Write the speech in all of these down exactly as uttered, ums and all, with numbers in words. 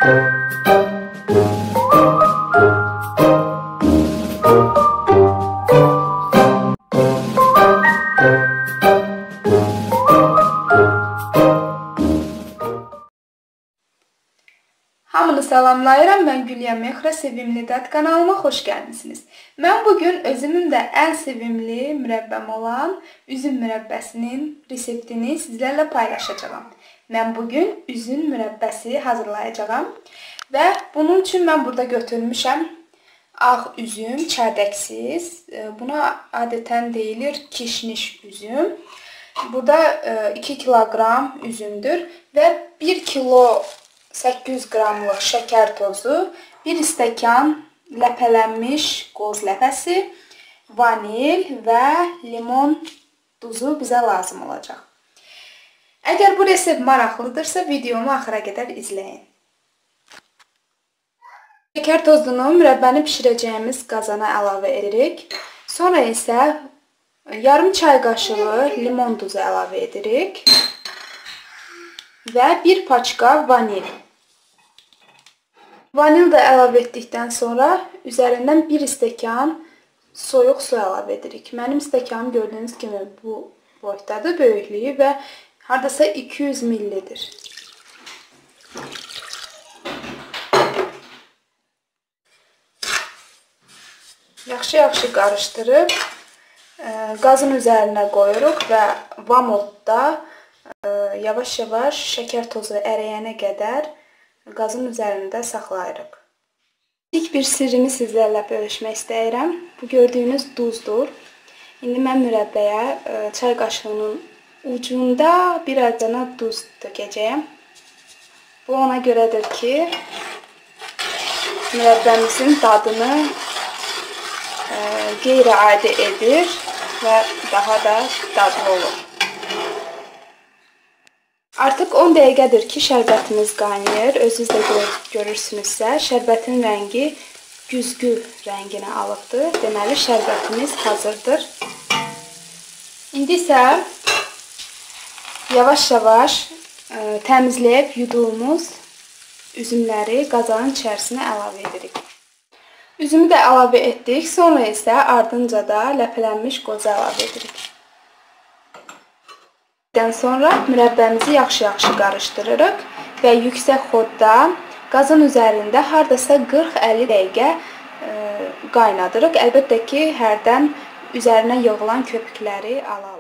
Hamını salamlayıram, mən Gülya Mexra, Sevimli Dad kanalıma xoş gəlmisiniz. Mən bugün özümün də ən sevimli mürəbbəm olan üzüm mürəbbəsinin reseptini sizlərlə paylaşacağam. Mən bugün üzüm mürəbbəsi hazırlayacağam və bunun üçün mən burada götürmüşəm ağ üzüm, çərdəksiz. Buna adətən deyilir kişniş üzüm. Burada iki kiloqram üzümdür və bir kilo səkkiz yüz qramlıq şəkər tozu, bir stəkan ləpələnmiş qoz ləpəsi, vanil və limon duzu bizə lazım olacaq. Əgər bu resept maraqlıdırsa, videomu axıra qədər izləyin. Şəkər tozunu mürəbbəni bişirəcəyimiz qazana əlavə edirik. Sonra isə yarım çay qaşığı limon duzu əlavə edirik. Və bir paçka vanil. Vanil də əlavə etdikdən sonra üzərindən bir stəkan soyuq su əlavə edirik. Mənim stəkanım gördüyünüz kimi bu boydadır, böyüklüyü və hardasa iki yüz millidir. Yaxşı-yaxşı qarışdırıb qazın üzərinə qoyuruq və vamodda yavaş-yavaş şəkər tozu əriyənə qədər qazın üzərində saxlayırıq. İlk bir sirrini sizlərlə bölüşmək istəyirəm. Bu gördüyünüz duzdur. İndi mən mürəbbəyə çay qaşığının ucunda bir azcana duz tökəcəyəm. Bu ona görədir ki, mürəbbəmizin dadını qeyri-adi edir və daha da dadlı olur. Artıq on dəqiqədir ki, şərbətimiz qaynayır. Özünüz də görürsünüzsə, şərbətin rəngi güzgü rənginə alıbdır. Deməli, şərbətimiz hazırdır. İndi isə yavaş-yavaş təmizləyib yuduğumuz üzümləri qazanın içərisinə əlavə edirik. Üzümü də əlavə etdik. Sonra isə ardınca da ləpələnmiş qozu əlavə edirik. Dən sonra mürəbbəmizi yaxşı-yaxşı qarışdırırıq və yüksək xodda qazın üzərində hardasa qırx əlli dəqiqə qaynadırıq. Əlbəttə ki, hərdən üzərinə yığılan köpükləri ala-ala.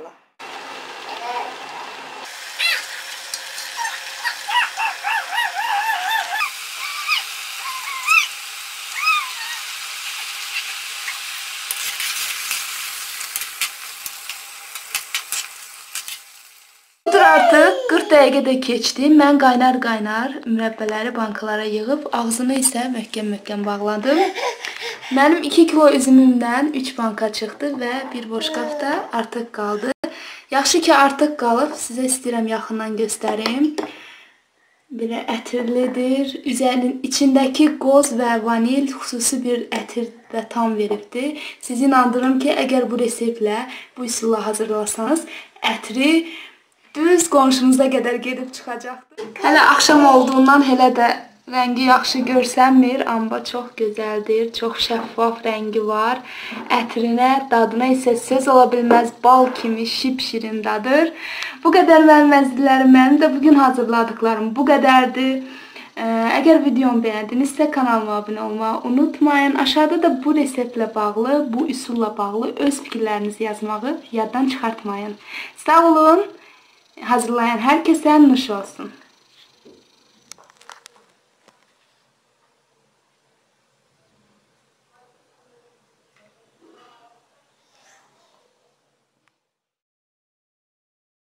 Artıq qırx dəqiqə də keçdi. Mən qaynar-qaynar mürəbbələri bankalara yığıb, ağzını isə möhkəm-möhkəm bağladım. Mənim iki kilo üzümümdən üç banka çıxdı və bir boşqaf da artıq qaldı. Yaxşı ki, artıq qalıb. Sizə istəyirəm yaxından göstərim. Belə ətirlidir. Üzərinin içindəki qoz və vanil xüsusi bir ətir və tam veribdir. Sizi inandırım ki, əgər bu reseptlə, bu üsulla hazırlasanız, ətri düz qonşunuza qədər gedib çıxacaqdır. Hələ axşam olduğundan hələ də rəngi yaxşı görsənmir, amma çox gözəldir, çox şəffaf rəngi var. Ətrinə, dadına isə söz ola bilməz bal kimi şip-şirin dadır. Bu qədər mənim əzizlərim, mənim də bugün hazırladıklarım bu qədərdir. Əgər videomu bəyəndinizsə kanalıma abunə olmağı unutmayın. Aşağıda da bu reseptlə bağlı, bu üsulla bağlı öz fikirlərinizi yazmağı yaddan çıxartmayın. Sağ olun. Hazırlayan hər kəsə nuş olsun.